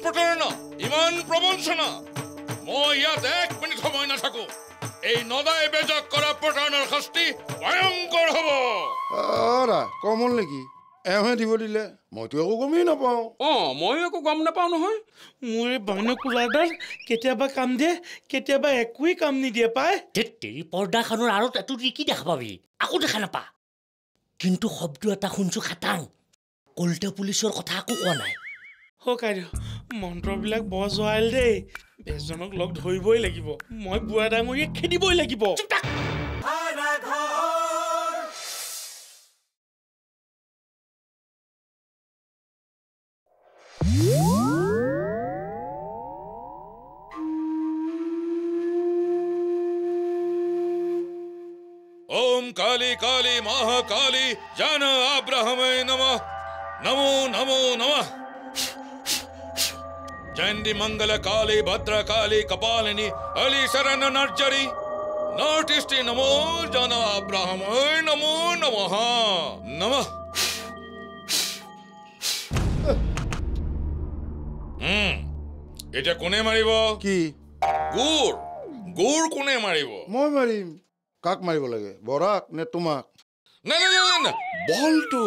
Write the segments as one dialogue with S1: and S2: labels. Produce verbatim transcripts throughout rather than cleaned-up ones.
S1: প্ৰতাৰণা ইমান প্ৰবঞ্চনা মই ইয়াত এক মিনিট সময় নাথাকো এই নদাই বেজাক কৰা প্ৰতাৰণাৰ শাস্তি ভয়ংকৰ হ'ব
S2: আৰা কমল নেকি এহে দিব দিলে মইতো একো গমেই নাপাওঁ
S3: অ মই একো গম নাপাওঁ নহয়
S4: মোৰ এই বাইনকুলাৰডাল কেতিয়াবা কাম দিয়ে কেতিয়াবা একোৱেই কাম নিদিয়ে পায়
S5: তেৰি পৰ্দাখনৰ আঁৰত এটো কি দেখা পাবি আকৌ দেখা নাপা কিন্তু শব্দ এটা শুনছো খাটাং কলটা পুলিচৰ কথা আকৌ কোৱা নাই
S4: হ কাইদেউ মন্ত্ৰবিলাক বৰ জোৱাইল দেই বেজজনক লগ ধৰিবই লাগিব মই বুঢ়া ডাঙৰীয়ে খেদিবই লাগিব
S1: ओम काली काली महाकाली जन अब्राहमे नमः नमो नमो नमः चंडी मंगल काली भद्र काली कपालिनी अली शरण नर्जरी नॉर्थ ईस्ट नमो जन अब्राहमे नमो नमः नमः हम्म এটা কোনে মারিব
S2: কি
S1: গুড় গুড় কোনে মারিব
S2: মই মাৰিম কাক মাৰিব লাগে বৰাক নে তোমাক
S1: না না না না বলটো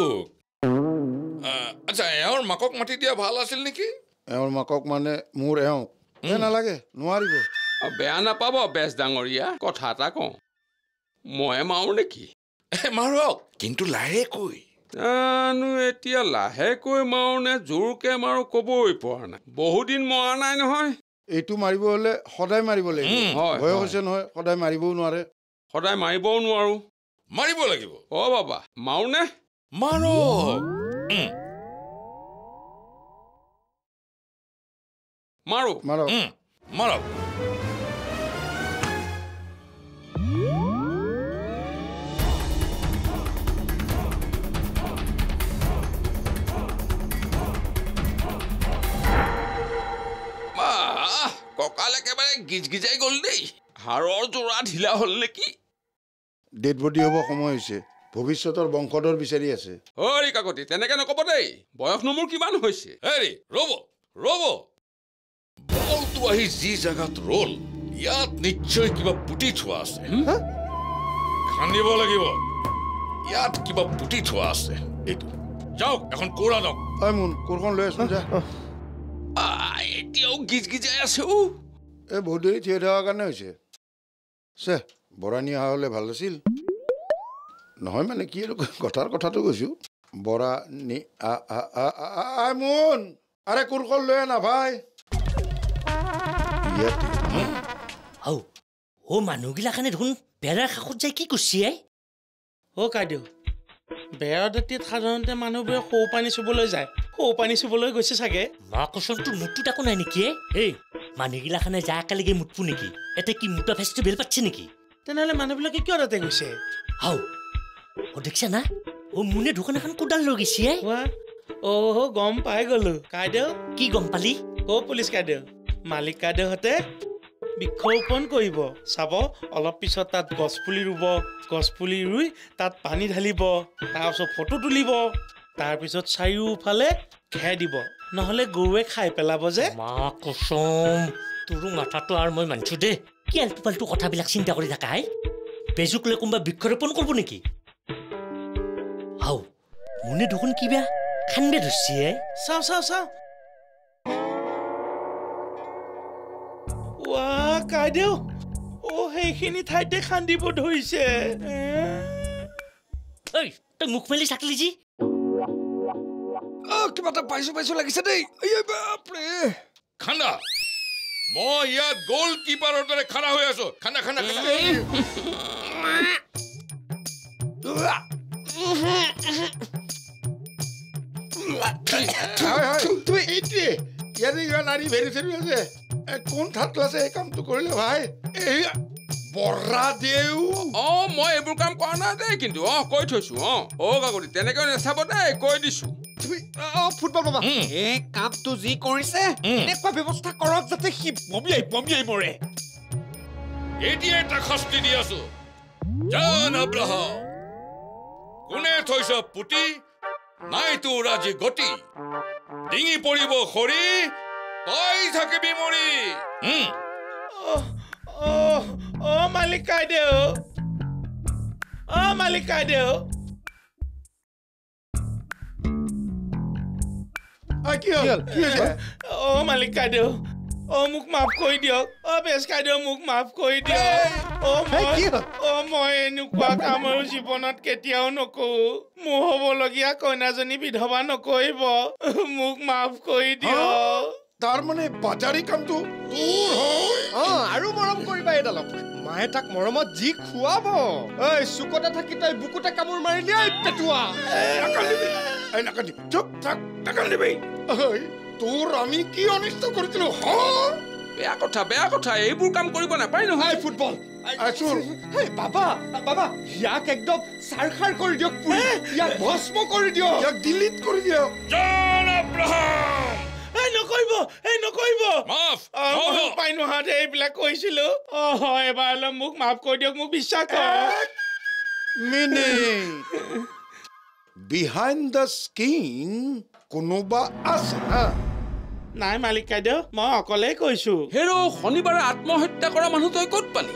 S1: আচ্ছা এওঁৰ মাকক মাতি দিয়া ভাল আছিল নেকি
S2: এওঁৰ মাকক মানে মোৰ এওঁ এ নালাগে নোৱাৰিব
S3: বেয়া নাপাব বেজ ডাঙৰীয়া কথা এটা কওঁ মই মাৰো নেকি
S1: মাৰক কিন্তু লাহেকৈ
S3: জানো এতিয়া লাহেকৈ মাৰো নে জোৰকে মাৰো ক'বই পৰা নাই বহুদিন মৰা নাই নহয়
S2: এইটো মাৰিব হলে সদায় মাৰিব লাগিব বয়স হৈছে নহয় সদায় মাৰিবও নোৱাৰে
S3: সদায় মাৰিবও নোৱাৰো
S1: মাৰিব লাগিব
S3: অ বাবা মাৰো নে
S1: মাৰক
S3: মাৰো
S2: মাৰক
S1: মাৰক কঁকাল একেবাৰে গিজ গিজাই গ'ল দেই হাড়ৰ জোৰা ঢিলা হ'ল নেকি
S2: ডেড বডি হ'ব সময় হৈছে ভৱিষ্যতৰ বংশধৰ বিচাৰি আছে
S3: হৰি কাকতি তেনেকে নকব দেই বয়সনো মোৰ কিমান হৈছে
S1: হেৰি ৰ'ব ৰ'ব বলটো আহি যি জেগাত ৰ'ল ইয়াত নিশ্চয় কিবা পুতি থোৱা আছে খান্দিব লাগিব ইয়াত কিবা পুতি থোৱা আছে এইটো যাওক এখন কোৰ আনক
S2: হয় মোন কোৰখন লৈ আছোন যা
S3: এতিয়াও গিজ গিজাই আছে
S2: এই বহুত দেৰি থিয় থকাৰ কাৰণে হৈছে চে বৰা নি অহা হ'লে ভাল আছিল নহয় মানে কি আৰু কথাৰ কথাটো কৈছো বৰা নি মোন আৰে কোৰখন লৈ আনা ভাই
S5: আও ও মানুহগিলাখানে দেখোন বেৰাৰ কাষত যাই কি কৰিছে
S4: অ কাইদেউ বেয়াৰ দাঁতিত সাধাৰণতে মানুহবোৰে সৌ পানী চুবলৈ যায় সৌ পানী চুবলৈ গৈছে চাগে
S5: মা কচোন তোৰ মুটটো একো নাই নেকি এই মানুহগিলাখানে যা একেলগে মুটপু নেকি এতে কি মুটা ফেষ্টিভেল পাতিছে নেকি
S4: তেনেহ'লে মানুহবিলাকে কিয় তাতে গৈছে
S5: হাও ও দেখিছা না ও মুনে দোকান এখন কোদাল লৈ গৈছে
S4: অহ গম পাই গলো কাইদেউ
S5: কি গম পালি
S4: অ পুলিচ কাইদেউ মালিক কাইদেউহঁতে বৃক্ষৰোপণ কৰিব চাব অলপ পিছত তাত গছপুলি ৰুব গছপুলি ৰুই তাত পানী ঢালিব তাৰপিছত ফটো তুলিব তাৰপিছত চাৰিওফালে খেৰ দিব নহ'লে গৰুৱে খাই পেলাব যে
S5: মা কচম তোৰ মাথাটো আৰু মই মানিছো দে কি আলটু পাল্টু কথাবিলাক চিন্তা কৰি থাকা হাই বেজুক লৈ কোনোবা বৃক্ষৰোপণ কৰিব নেকি হাও মুনে দেখোন কিবা খানবে ধৰিছে
S4: চাওঁ চাওঁ চাওঁ ৱাহ কাইদেউ অ সেইখিনি ঠাইতে খান্দিব ধৰিছে
S5: ঐ তই মুখ মেলি চাকলি যি
S1: কিবা এটা পাইছো পাইছো লাগিছে দেই বাপৰে খান্দা মই ইয়াত গ'ল কিপাৰৰ দৰে খাৰা হৈ আছো খান্দা খান্দা
S2: তুমি এইটোৱে ইয়াতে কিবা নাৰী ভেৰি চেৰি আছে কোন ঠাত আছে এই কামটো কৰিলে ভাই এই বৰা দেউ
S3: অ মই এইবোৰ কাম কৰা নাই দেই কিন্তু অ কৈ থৈছো অ অ কাকতি তেনেকৈ নেচাব দেই কৈ দিছো
S6: ফুটবল বাবা এই কামটো যি কৰিছে এনেকুৱা ব্যৱস্থা কৰক যাতে সি বমিয়াই বমিয়াই মৰে
S1: এতিয়া এটা শাস্তি দি আছো জান আব্ৰাহাম কোনে থৈছ পুতি নাই তোৰ আজি গতি ডিঙি পৰিব খৰি তই থাকিবি মৰি হুম
S4: অ' অ' মালিক কাইদেউ অ' মালিক কাইদেউ
S2: কি হ'ল কি হৈছে
S4: অ' মালিক কাইদেউ অ' মোক মাফ কৰি দিয়ক অ' বেছ কাইদেউ মোক মাফ কৰি দিয়ক অ' মই অ' মই এনেকুৱা কাম আৰু জীৱনত কেতিয়াও নকৰোঁ মোৰ হ'বলগীয়া কইনাজনী বিধৱা নকৰিব মোক মাফ কৰি দিয়ক
S2: তাৰ মানে বাজাৰী কামটো তোৰ হয়
S7: অ' আৰু মৰম কৰিবা এইডালক মায়ে তাক মৰমত যি খুৱাব ঐ চুকতে থাকি তই বুকুতে কামোৰ মাৰিলি ঐ পেটুৱা
S2: নাকান্দিবি এই নাকান্দিবি চুপ থাক নাকান্দিবি তোৰ আমি কি অনিষ্ট কৰিছিলো
S3: বেয়া কথা বেয়া কথা এইবোৰ কাম কৰিব নাপায় নহয়
S7: ফুটবল
S2: আচুৰ
S7: বাবা বাবা ইয়াক একদম চাৰখাৰ কৰি দিয়ক ইয়াক ভস্ম কৰি দিয়ক
S2: ইয়াক ডিলিট কৰি দিয়ক
S1: জন আব্ৰাহাম
S4: এই নকৰিব এই নকৰিব
S1: মাফ
S4: পাই নোহাতে এইবিলাক কৈছিলো অ হয় এবাৰ অলপ মোক মাফ কৰি দিয়ক মোক বিশ্বাস কৰক
S2: মিনিট বিহাইণ্ড দ্য স্কিন কোনোবা আছে না
S4: নাই মালিক কাইদেউ মই অকলেই কৈছো
S3: হেৰ' শনিবাৰে আত্মহত্যা কৰা মানুহ তই ক'ত পালি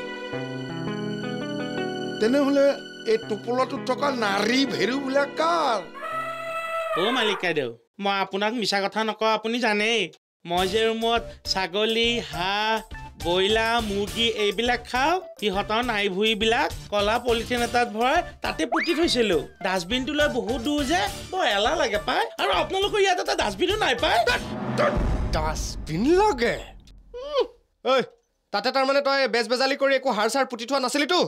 S2: তেনেহ'লে এই টোপোলাটোত থকা নাৰী ভেৰুবিলাক কাৰ
S4: অ' মালিক কাইদেউ মই আপোনাক মিছা কথা নকওঁ আপুনি জানেই মই যে ৰুমত ছাগলী হাঁহ ব্ৰইলাৰ মুৰ্গী এইবিলাক খাওঁ সিহঁতৰ নাই ভুঁইবিলাক কলা পলিথিন এটাত ভৰাই তাতে পুতি থৈছিলো ডাষ্টবিনটোলৈ বহুত দূৰ যে বৰ এলাহ লাগে পায় আৰু আপোনালোকৰ ইয়াত এটা ডাষ্টবিনো নাই পায়
S7: ডাষ্টবিন লাগে ঐ তাতে তাৰমানে তই বেজ বেজালি কৰি একো সাৰ চাৰ পুতি থোৱা নাছিলিতো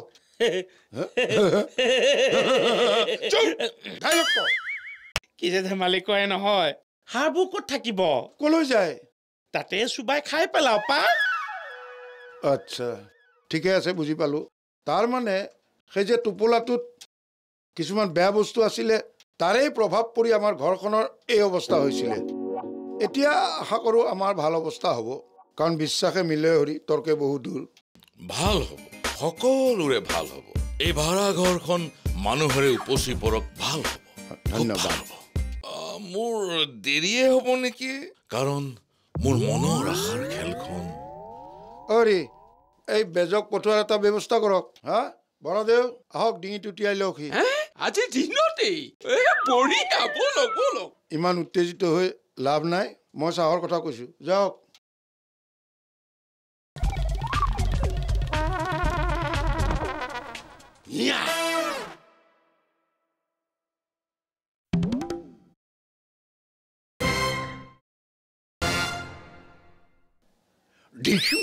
S4: কি যে ধেমালি কৰে নহয় হাঁহবোৰ ক'ত থাকিব
S2: কলৈ যায়
S4: তাতে চুবাই খাই পেলাও পা
S2: আচ্ছা ঠিকে আছে বুজি পালোঁ তাৰমানে সেই যে টোপোলাটোত কিছুমান বেয়া বস্তু আছিলে তাৰেই প্ৰভাৱ পৰি আমাৰ ঘৰখনৰ এই অৱস্থা হৈছিলে এতিয়া আশা কৰোঁ আমাৰ ভাল অৱস্থা হ'ব কাৰণ বিশ্বাসে মিলে হৰি তৰ্কে বহু দূৰ
S1: ভাল হ'ব সকলোৰে ভাল হ'ব এই ভাড়া ঘৰখন মানুহৰে উপচি পৰক ভাল হ'ব
S2: ধন্যবাদ
S1: মোৰ দেৰিয়ে হ'ব নেকি কাৰণ মোৰ মনৰ আশাৰ খেলখন
S2: অৰি এই বেজক পঠোৱাৰ এটা ব্যৱস্থা কৰক হা বৰদেউ আহক ডিঙিটো তিয়াই লওক সি
S3: আজি দিনতেই বঢ়িয়া বলক বলক
S2: ইমান উত্তেজিত হৈ লাভ নাই মই চাহৰ কথা কৈছোঁ যাওক দেখিও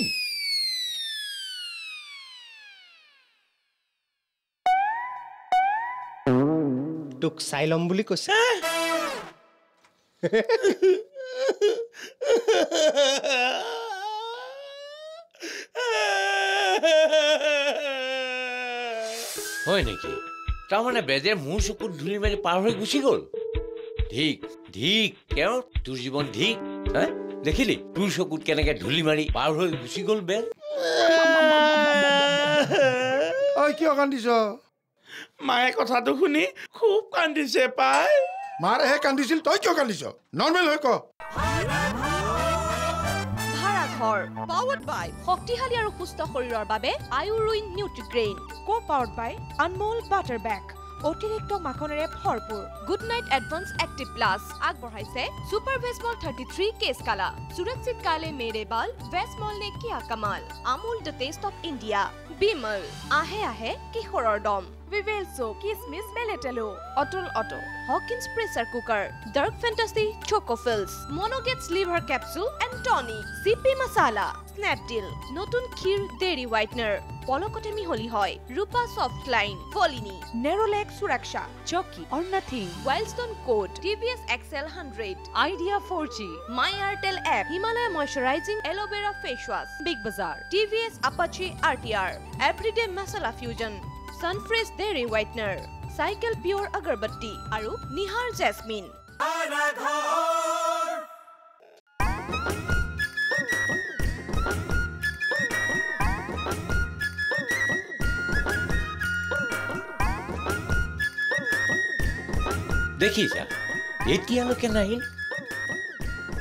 S7: তোক চাই ল'ম বুলি কৈছে
S8: হয় নেকি তাৰমানে বেজে মোৰ চকুত ধূলি মাৰি পাৰ হৈ গুচি গ'ল ঠিক ঠিক তেওঁ তোৰ জীৱন ঠিক হা দেখিলি তোৰ চকুত কেনেকে ধূলি মাৰি পাৰ হৈ গুচি গ'ল বেজ
S2: ঐ কিয় কান্দিছ
S4: মায়ে কথাটো শুনি খুব কান্দিছে পাই
S2: মাৰেহে কান্দিছিল তই কিয় কান্দিছ নৰ্মেল হৈ ক
S9: ভাড়াঘৰ পাৱাৰ্ড বাই শক্তিশালী আৰু সুস্থ শৰীৰৰ বাবে আয়ুৰুইন নিউট্ৰিগ্ৰেইন co powered by Anmol butter বেগ অতিৰিক্ত মাখনেৰে ভৰপূৰ Good Knight advance active plus আগবঢ়াইছে সুপাৰ ভেজমল থাৰ্টি থ্ৰী কেছ কালা সুৰক্ষিত কালে মেৰে বাল ভেজমল নে কিয়া কামাল Amul the taste of India Vimal আহে আহে কিশোৰৰ দম Vivelso, Kismis Beletelo, Otol Otto, Hawkins Pressure Cooker, Dark Fantasy Choco Fills, Monogets Liver Capsule and Tonic, C P Masala, Snapdeal, Notun Khir Dairy Whitener, Polokote Miholi Hoy, Rupa Soft Line, Folini, Nerolac Suraksha, Chucky or Nothing, Wildstone Code, T V S X L one hundred, Idea four G, My Airtel app, Himalaya Moisturizing Aloe Vera Face Wash, Big Bazaar, T V S Apache R T R, Everyday Masala Fusion, Sunfresh Dairy Whitener, Cycle Pure Agarbatti, Aru Nihar Jasmine.
S8: দেখিছা এতিয়ালৈকে নাহিল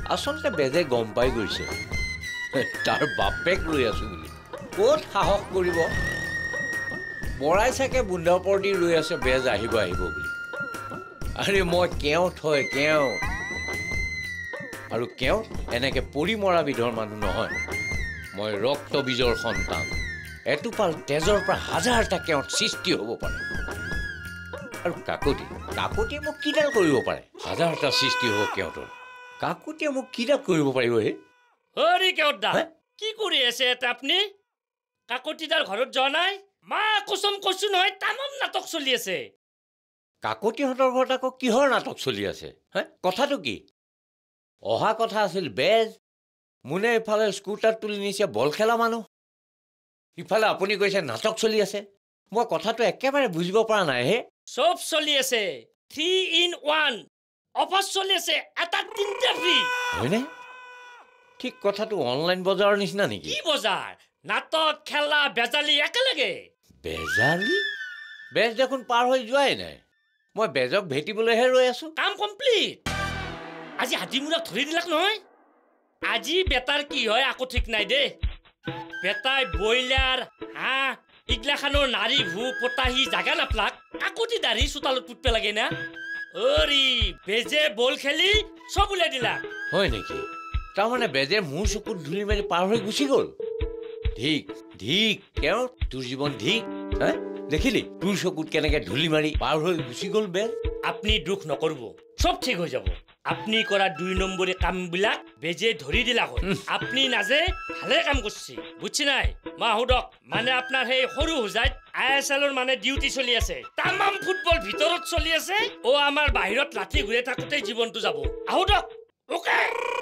S8: আচলতে বেজে গম পাই গৈছে তাৰ বাপেক লৈ আছো বুলি ক'ত সাহস কৰিব বৰাই চাকে বুন্ধা ওপৰ দি ৰৈ আছে বেজ আহিব আহিব বুলি আৰে মই কেওঁ থয় কেওঁ আৰু কেওঁ এনেকে পৰি মৰা বিধৰ মানুহ নহয় মই ৰক্ত বীজৰ সন্তান এটোপাল তেজৰ পৰা হাজাৰটা কেওঁত সৃষ্টি হ'ব পাৰে আৰু কাকতি কাকতিয়ে মোক কিডাল কৰিব পাৰে হাজাৰটা সৃষ্টি হ'ব কেওঁতৰ কাকতিয়ে মোক কিডাল কৰিব পাৰিব হে
S5: হৰি কেওঁতদা কি কৰি আছে এটা আপুনি কাকতিদাৰ ঘৰত যোৱা নাই মা কচম কৈছো নহয় তামাম নাটক চলি আছে
S8: কাকতিহঁতৰ ঘৰত আকৌ কিহৰ নাটক চলি আছে হে কথাটো কি অহা কথা আছিল বেজ মুনে ইফালে স্কুটাৰ তুলি নিছে বল খেলা মানুহ ইফালে আপুনি কৈছে নাটক চলি আছে মই কথাটো একেবাৰে বুজিব পৰা নাই হে
S5: সব চলি আছে থ্ৰী ইন ওৱান অফাৰ চলি আছে এটা তিনিটা ফ্ৰী
S8: হয়নে ঠিক কথাটো অনলাইন বজাৰৰ নিচিনা নেকি
S5: কি বজাৰ নাটক খেলা বেজালি একেলগে
S8: বেজালি বেজ দেখোন পাৰ হৈ যোৱাই নাই মই বেজক ভেটিবলৈহে ৰৈ আছো
S5: কাম কমপ্লিট আজি হাতীমূৰাক ধৰি দিলাক নহয় আজি বেটাৰ কি হয় আকৌ ঠিক নাই দে বেটাই ব্ৰইলাৰ হাঁহ ইগলাখানৰ নাৰী ভূ পতাহি জাগা নাপলাক কাকতি দাঢ়ি চোতালত পুতপে লাগে না অৰি বেজে বল খেলি চব উলাই দিলা
S8: হয় নেকি তাৰমানে বেজে মোৰ চকুত ধুলি মাৰি পাৰ হৈ গুচি গ'ল ঠিক ঠিক কেওঁ তোৰ জীৱন ঠিক হা দেখিলি তোৰ চকুত কেনেকে ধুলি মাৰি পাৰ হৈ গুচি গ'ল বেজ
S5: আপনি দুখ নকৰিব সব ঠিক হৈ যাব আপনি কৰা দুই নম্বৰী কামবিলাক বেজে ধৰি দিলা হয় আপনি নাজে ভালে কাম করছি বুঝছি নাই মা হুদক মানে আপনার সেই সৰু হুজাইত আই এছ এলৰ মানে ডিউটি চলি আছে তামাম ফুটবল ভিতৰত চলি আছে ও আমাৰ বাহিৰত লাঠি ঘূৰে থাকোতে জীৱনটো যাব আহুদক ওকে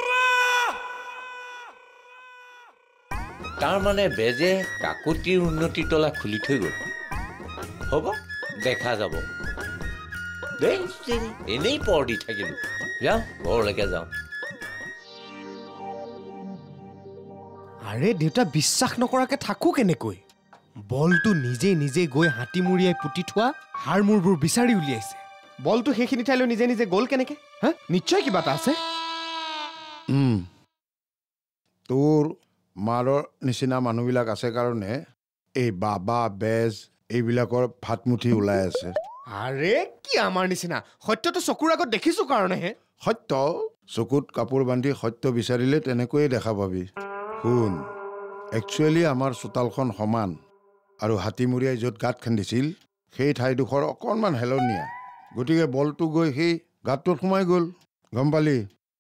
S8: তাৰ মানে বেজে কাকতিৰ উন্নতিৰ তলা খুলি থৈ গ'ল হ'ব দেখা যাব দেই এনেই পৰ দি থাকিলো যাওঁ ঘৰলৈকে যাওঁ
S7: আৰে দেউতা বিশ্বাস নকৰাকে থাকো কেনেকৈ বলটো নিজে নিজে গৈ হাতী মুৰিয়াই পুতি থোৱা হাৰ মূৰবোৰ বিচাৰি উলিয়াইছে বলটো সেইখিনি ঠাইলৈ নিজে নিজে গ'ল কেনেকে হা নিশ্চয় কিবা এটা আছে
S2: তোৰ মাৰৰ নিচিনা মানুহবিলাক আছে কাৰণে এই বাবা বেজ এইবিলাকৰ ভাতমুঠি ওলাই আছে
S7: আৰে কি আমাৰ নিচিনা সত্যটো চকুৰ আগত দেখিছো কাৰণেহে
S2: সত্য চকুত কাপোৰ বান্ধি সত্য বিচাৰিলে তেনেকৈয়ে দেখা পাবি শুন একচুৱেলি আমাৰ চোতালখন সমান আৰু হাতীমুৰিয়াই য'ত গাঁত খান্দিছিল সেই ঠাইডোখৰ অকণমান হেলনীয়া গতিকে বলটো গৈ সেই গাঁতটোত সোমাই গ'ল গম পালি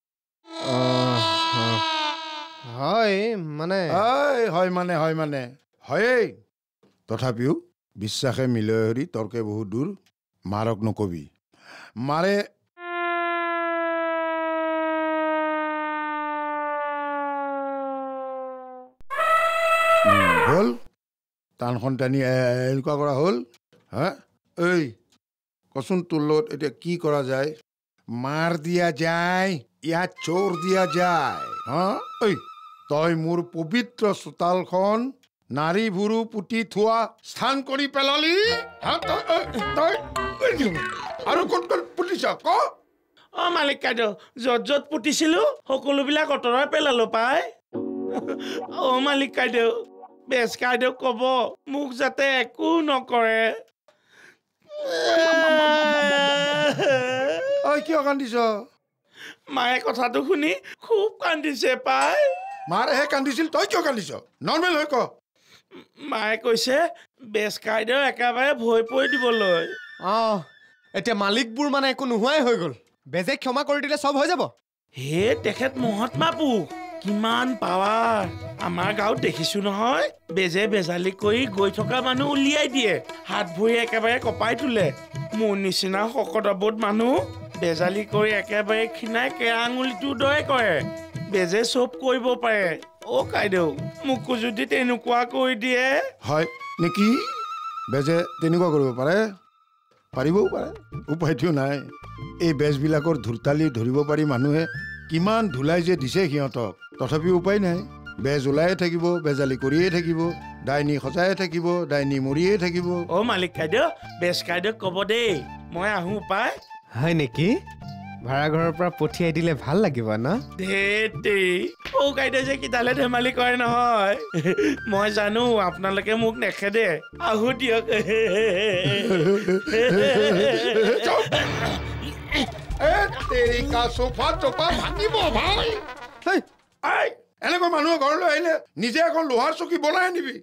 S7: হয় মানে
S2: হয় মানে হয় মানে হয়েই তথাপিও বিশ্বাসে মিলয়ৰি তৰ্কে বহুত দূৰ মাৰক নকবি মাৰে হ'ল টানখন টানি এনেকুৱা কৰা হ'ল হা ঐ কচোন তোৰ লগত এতিয়া কি কৰা যায় মাৰ দিয়া যায় ইয়াত চোৰ দিয়া যায় হা ঐ তই মোৰ পবিত্ৰ চোতালখন নাৰী ভুৰু পুতি থোৱা স্থান কৰি পেলালি আৰু ক'ত ক'ত পুতিছ ক
S4: অ মালিক কাইদেউ য'ত য'ত পুতিছিলো সকলোবিলাক অঁতৰাই পেলালো পাই অ মালিক কাইদেউ বেজ কাইদেউ ক'ব মোক যাতে একো নকৰে
S2: ঐ কিয় কান্দিছ
S4: মায়ে কথাটো শুনি খুব কান্দিছে পাই
S2: মাৰেহে কান্দিছিল তই কিয় কান্দিছ নৰ্মেল হৈ ক
S4: মায়ে কৈছে বেজ কাইদেউ একেবাৰে ভয় পৰি দিবলৈ
S7: অঁ এতিয়া মালিকবোৰ মানে একো নোহোৱাই হৈ গ'ল বেজে ক্ষমা কৰি দিলে চব হৈ যাব
S4: হে তেখেত মহাত্মা পুৰুষ কিমান পাৱাৰ আমাৰ গাঁৱত দেখিছো নহয় বেজে বেজালি কৰি গৈ থকা মানুহ উলিয়াই দিয়ে হাত ভৰি একেবাৰে কপাই তোলে মোৰ নিচিনা শকতৱত মানুহ বেজালি কৰি একেবাৰে ক্ষীণাই কেৰা আঙুলিটো দৰে কৰে বেজে চব কৰিব পাৰে অ কাইদেউ মোকো যদি তেনেকুৱা কৰি দিয়ে
S2: হয় নেকি বেজে তেনেকুৱা কৰিব পাৰে পাৰিবও পাৰে উপায়টো নাই এই বেজবিলাকৰ ধূৰ্তালি ধৰিব পাৰি মানুহে কিমান ধুলাই যে দিছে সিহঁতক তথাপিও উপায় নাই বেজ ওলাইয়ে থাকিব বেজালি কৰিয়ে থাকিব ডাইনী সজায়ে থাকিব ডাইনী মৰিয়ে থাকিব
S4: অ মালিক কাইদেউ বেজ কাইদেউ ক'ব দেই মই আহোঁ পাই
S7: হয় নেকি ভাড়া ঘৰৰ পৰা পঠিয়াই দিলে ভাল লাগিব ন
S4: ধেতে সৌ কাইদেউ যে কিতালে ধেমালি কৰে নহয় মই জানো আপোনালোকে মোক নেখেদে আহো দিয়ক
S2: এনেকৈ মানুহৰ ঘৰলৈ আহিলে নিজে এখন লোহাৰ চকী বনাই আনিবি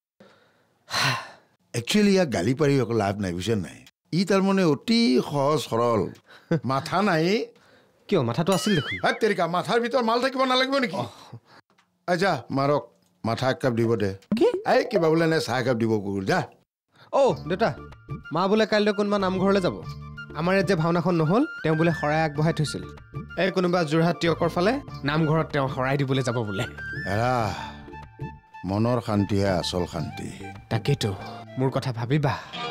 S2: একচুৱেলি ইয়াক গালি পাৰি একো লাভ নাই বুজিছে নাই ই তাৰমানে অতি সহজ সৰল মাথা নাই
S7: কিয় মাথাটো আছিল দেখোন
S2: তেৰিকা মাথাৰ ভিতৰত মাল থাকিব নালাগিব নেকি আচ্ছা মাৰক মাথা এক কাপ দিব দে
S7: কি
S2: এই কিবা বোলে নে চাহ একাপ দিব কুকুৰ যা
S7: অ' দেউতা মা বোলে কাইলৈ কোনোবা নামঘৰলৈ যাব আমাৰ ইয়াত যে ভাওনাখন নহ'ল তেওঁ বোলে শৰাই আগবঢ়াই থৈছিল এই কোনোবা যোৰহাট তিয়কৰ ফালে নামঘৰত তেওঁ শৰাই দিবলৈ যাব বোলে
S2: এৰা মনৰ শান্তিহে আচল শান্তি
S7: তাকেইতো মোৰ কথা ভাবিবা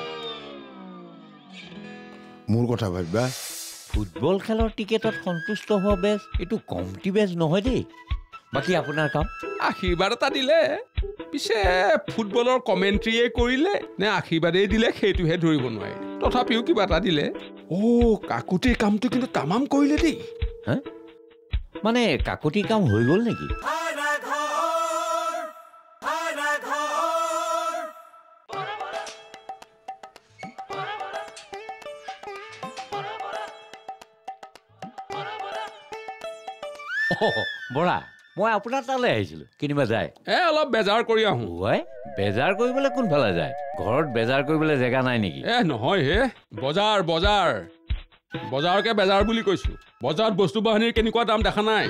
S2: মোৰ কথা ভাবিবা
S8: ফুটবল খেলৰ টিকেটত সন্তুষ্ট হোৱা বেজ এইটো কমটি বেজ নহয় দেই বাকী আপোনাৰ কাম
S3: আশীৰ্বাদ এটা দিলে পিছে ফুটবলৰ কমেণ্ট্ৰিয়ে কৰিলে নে আশীৰ্বাদেই দিলে সেইটোহে ধৰিব নোৱাৰি তথাপিও কিবা এটা দিলে অ' কাকুতিৰ কামটো কিন্তু তামাম কৰিলে দেই
S8: হা মানে কাকুতিৰ কাম হৈ গ'ল নেকি বৰা মই আপোনাৰ তালৈ আহিছিলোঁ কিনিবা যায়
S3: এ অলপ বেজাৰ কৰি আহোঁ
S8: ঐ বেজাৰ কৰিবলৈ কোনফালে যায় ঘৰত বেজাৰ কৰিবলৈ জেগা নাই নেকি
S3: এ নহয় হে বজাৰ বজাৰ বজাৰকে বেজাৰ বুলি কৈছোঁ বজাৰত বস্তু বাহিনীৰ কেনেকুৱা দাম দেখা নাই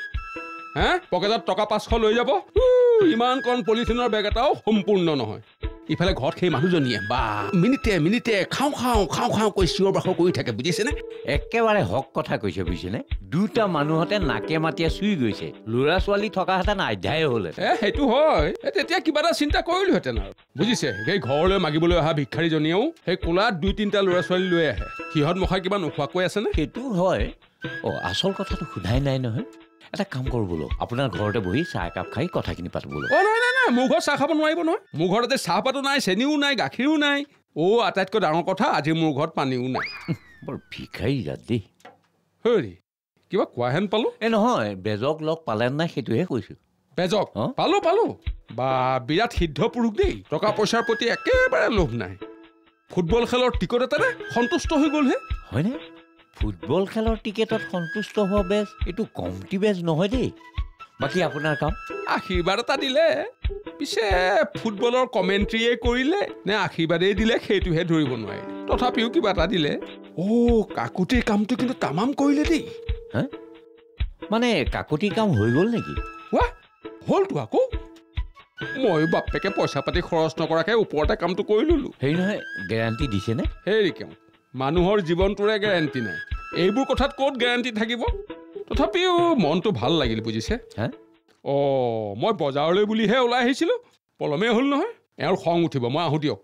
S3: হে পকেটত টকা পাঁচশ লৈ যাব ইমান কণ পলিথিনৰ বেগ এটাও সম্পূৰ্ণ নহয় ইফালে ঘৰত সেই মানুহজনীয়ে বা মিনিটে মিনিটে খাওঁ খাওঁ খাওঁ খাওঁ কৈ চিঞৰ বাখৰ কৰি থাকে বুজিছেনে
S8: একেবাৰে হক কথা কৈছে বুজিছেনে দুটা মানুহতে নাকে মাতিয়ে চুই গৈছে ল'ৰা ছোৱালী থকাহেঁতেন আধ্যায়ে হ'লে
S3: এ সেইটো হয় তেতিয়া কিবা এটা চিন্তা কৰিলোহেঁতেন আৰু বুজিছে সেই ঘৰলৈ মাগিবলৈ অহা ভিক্ষাৰীজনীয়েও সেই কোলাত দুই তিনিটা ল'ৰা ছোৱালী লৈ আহে সিহঁত মখাই কিবা নোখোৱাকৈ আছেনে
S8: সেইটো হয় অ' আচল কথাটো সোধাই নাই নহয় এটা কাম কৰোঁ বোলো আপোনাৰ ঘৰতে বহি চাহ একাপ খাই কথাখিনি পাতো বোলো
S3: অ' নাই নাই নাই মোৰ ঘৰত চাহ খাব নোৱাৰিব নহয় মোৰ ঘৰতে চাহপাতো নাই চেনিও নাই গাখীৰো নাই অ' আটাইতকৈ ডাঙৰ কথা আজি মোৰ ঘৰত পানীও নাই
S8: বৰ ভিক্ষাৰী জাত দেই
S3: হেৰি কিবা কোৱা হেন পালোঁ
S8: এই নহয় বেজক লগ পালে নাই সেইটোহে কৈছোঁ
S3: বেজক পালোঁ পালোঁ বা বিৰাট সিদ্ধ পুৰুষ দেই টকা পইচাৰ প্ৰতি একেবাৰে লোভ নাই ফুটবল খেলৰ টিকট এটাৰে সন্তুষ্ট হৈ গ'লহে
S8: হয়নে ফুটবল খেলৰ টিকেটত সন্তুষ্ট হোৱা বেজ এইটো কমটি বেজ নহয় দেই বাকী আপোনাৰ কাম
S3: আশীৰ্বাদ এটা দিলে পিছে ফুটবলৰ কমেণ্ট্ৰিয়ে কৰিলে নে আশীৰ্বাদেই দিলে সেইটোহে ধৰিব নোৱাৰি তথাপিও কিবা এটা দিলে অ' কাকুতিৰ কামটো কিন্তু তামাম কৰিলে দেই
S8: হা মানে কাকুতিৰ কাম হৈ গ'ল নেকি
S3: ৱা হ'লতো আকৌ মই বাপেকে পইচা পাতি খৰচ নকৰাকৈ ওপৰতে কামটো কৰি ল'লোঁ
S8: হেৰি নহয় গেৰাণ্টি দিছেনে
S3: হেৰি কেওঁ মানুহৰ জীৱনটোৰে গেৰাণ্টি নাই এইবোৰ কথাত ক'ত গেৰাণ্টি থাকিব তথাপিও মনটো ভাল লাগিল বুজিছে
S8: হা
S3: অ' মই বজাৰলৈ বুলিহে ওলাই আহিছিলোঁ পলমেই হ'ল নহয় এওঁৰ খং উঠিব মই আহোঁ দিয়ক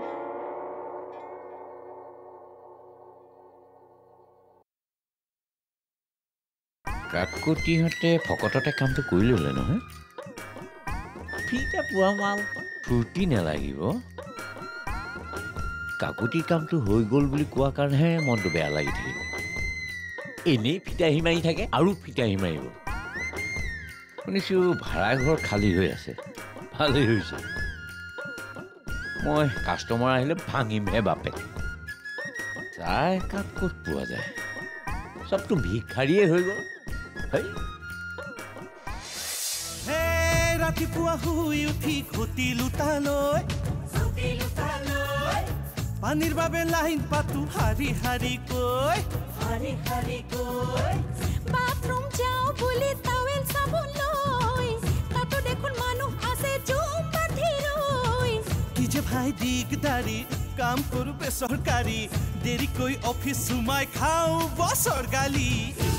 S8: কাকুতিহঁতে ভকততে কামটো কৰি ল'লে নহয় ফ্ৰীতে পোৱা মাল ফূৰ্তি নালাগিব কাকুতিৰ কামটো হৈ গ'ল বুলি কোৱাৰ কাৰণেহে মনটো বেয়া লাগি থাকিব এনেই ফিতাহী মাৰি থাকে আৰু ফিতাহী মাৰিব শুনিছোঁ ভাড়াঘৰ খালী হৈ আছে ভালেই হৈছে মই কাষ্টমাৰ আহিলে ভাঙিমহে বাপে চাহ একাপ ক'ত পোৱা যায় চবটো ভিক্ষাৰীয়ে হৈ গ'ল
S10: ৰাতিপুৱা শুই উঠি ঘটি লুটালৈ পানীৰ বাবে লাইন পাতো হাৰি হাৰি কৈ হাৰি হাৰি কৈ
S11: বাথৰুম যাও বুলি টাৱেল চাবলৈ তাতো দেখোন মানুহ আছে জুম বান্ধি ৰৈ
S10: কি যে ভাই দিগদাৰি কাম কৰো বেচৰকাৰী দেৰিকৈ অফিচ সোমাই খাওঁ বছৰ গালি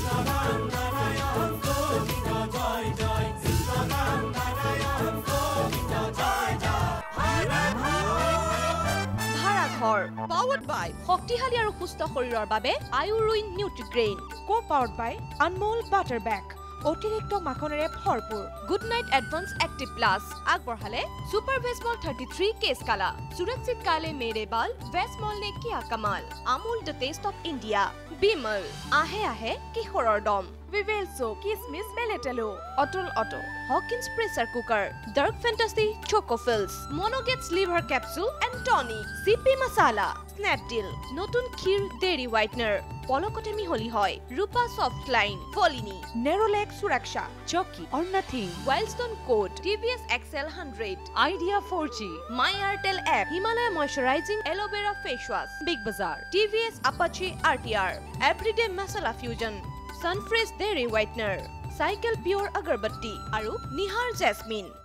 S9: ভাড়াঘৰ পাৱাৰ্ড বাই শক্তিশালী আৰু সুস্থ শৰীৰৰ বাবে আয়ুৰুইন নিউট্ৰিগ্ৰেইন co powered by Anmol butter বেগ অতিৰিক্ত মাখনেৰে ভৰপূৰ Good Knight advance active plus আগবঢ়ালে সুপাৰ ভেজমল থাৰ্টি থ্ৰী কেছ কালা সুৰক্ষিত কালে মেৰে বাল ভেজমল নে কিয়া কামাল Amul the taste of India Vimal আহে আহে কিশোৰৰ দম Vivelso, Kismis Beletelo, Otol Otto, Hawkins Pressure Cooker, Dark Fantasy Choco Fills, Monogets Liver Capsule and Tonic, C P Masala, Snapdeal, Notun Kheer Dairy Whitener, Polokote Miholi Hoy, Rupa Soft Line, Volini, Neroleg Suraksha, Jockey or Nothing, Wildstone Coat, T V S X L one hundred, Idea four G, My Airtel app, Himalaya Moisturizing Aloe Vera Face Wash, Big Bazaar, T V S Apache R T R, Everyday Masala Fusion, Sunfresh Dairy Whitener, Cycle Pure Agarbatti, Aru Nihar Jasmine.